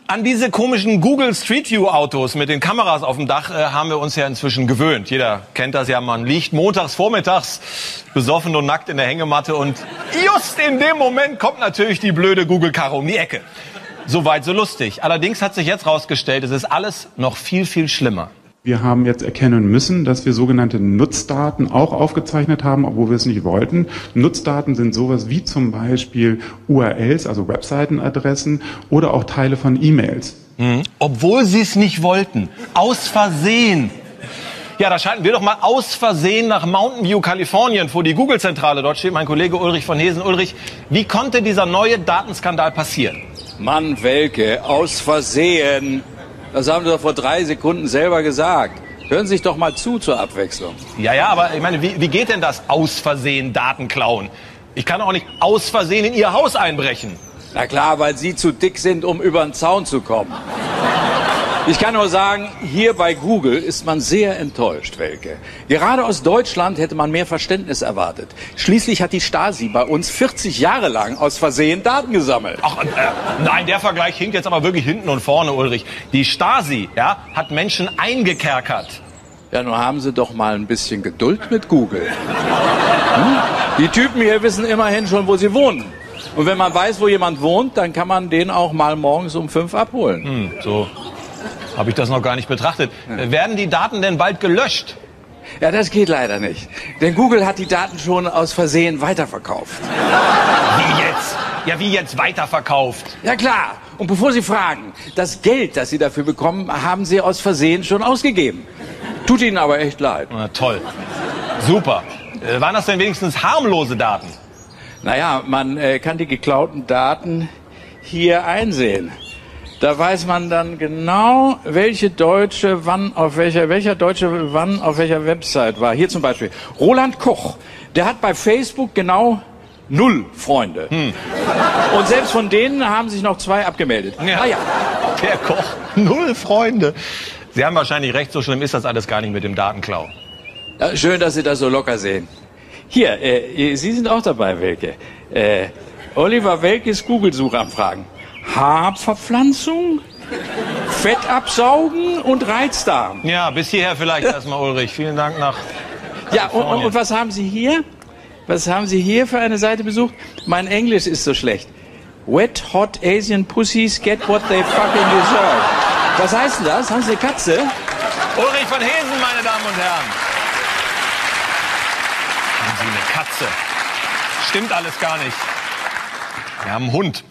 An diese komischen Google Street View Autos mit den Kameras auf dem Dach haben wir uns ja inzwischen gewöhnt. Jeder kennt das ja, man liegt montags vormittags besoffen und nackt in der Hängematte und just in dem Moment kommt natürlich die blöde Google-Karre um die Ecke. Soweit so lustig. Allerdings hat sich jetzt rausgestellt, es ist alles noch viel, viel schlimmer. Wir haben jetzt erkennen müssen, dass wir sogenannte Nutzdaten auch aufgezeichnet haben, obwohl wir es nicht wollten. Nutzdaten sind sowas wie zum Beispiel URLs, also Webseitenadressen oder auch Teile von E-Mails. Obwohl sie es nicht wollten. Aus Versehen. Ja, da schalten wir doch mal aus Versehen nach Mountain View, Kalifornien, vor die Google-Zentrale. Dort steht mein Kollege Ulrich von Hesen. Ulrich, wie konnte dieser neue Datenskandal passieren? Mann, Welke, aus Versehen. Das haben Sie doch vor 3 Sekunden selber gesagt. Hören Sie sich doch mal zu zur Abwechslung. Ja, aber ich meine, wie geht denn das aus Versehen Daten klauen? Ich kann auch nicht aus Versehen in Ihr Haus einbrechen. Na klar, weil Sie zu dick sind, um über den Zaun zu kommen. Ich kann nur sagen, hier bei Google ist man sehr enttäuscht, Welke. Gerade aus Deutschland hätte man mehr Verständnis erwartet. Schließlich hat die Stasi bei uns 40 Jahre lang aus Versehen Daten gesammelt. Ach, nein, der Vergleich hinkt jetzt aber wirklich hinten und vorne, Ulrich. Die Stasi, ja, hat Menschen eingekerkert. Ja, nun haben Sie doch mal ein bisschen Geduld mit Google. Die Typen hier wissen immerhin schon, wo sie wohnen. Und wenn man weiß, wo jemand wohnt, dann kann man den auch mal morgens um 5 abholen. So habe ich das noch gar nicht betrachtet. Ja. Werden die Daten denn bald gelöscht? Ja, das geht leider nicht. Denn Google hat die Daten schon aus Versehen weiterverkauft. Wie jetzt? Ja, wie jetzt weiterverkauft? Ja, klar. Und bevor Sie fragen, das Geld, das Sie dafür bekommen, haben Sie aus Versehen schon ausgegeben. Tut Ihnen aber echt leid. Na, toll. Super. Waren das denn wenigstens harmlose Daten? Naja, man kann die geklauten Daten hier einsehen. Da weiß man dann genau, welche Deutsche wann auf welcher Deutsche wann auf welcher Website war. Hier zum Beispiel Roland Koch. Der hat bei Facebook genau 0 Freunde. Und selbst von denen haben sich noch 2 abgemeldet. Ja. Ja. Der Koch, 0 Freunde. Sie haben wahrscheinlich recht, so schlimm ist das alles gar nicht mit dem Datenklau. Ja, schön, dass Sie das so locker sehen. Hier, Sie sind auch dabei, Welke. Oliver Welkes Google-Suchanfragen. Haarverpflanzung, Fett absaugen und Reizdarm. Ja, bis hierher vielleicht erstmal, Ulrich. Vielen Dank nach Ja, und was haben Sie hier? Was haben Sie hier für eine Seite besucht? Mein Englisch ist so schlecht. Wet Hot Asian Pussies get what they fucking deserve. Was heißt denn das? Haben Sie eine Katze? Ulrich von Hesen, meine Damen und Herren. Haben Sie eine Katze? Stimmt alles gar nicht. Wir haben einen Hund.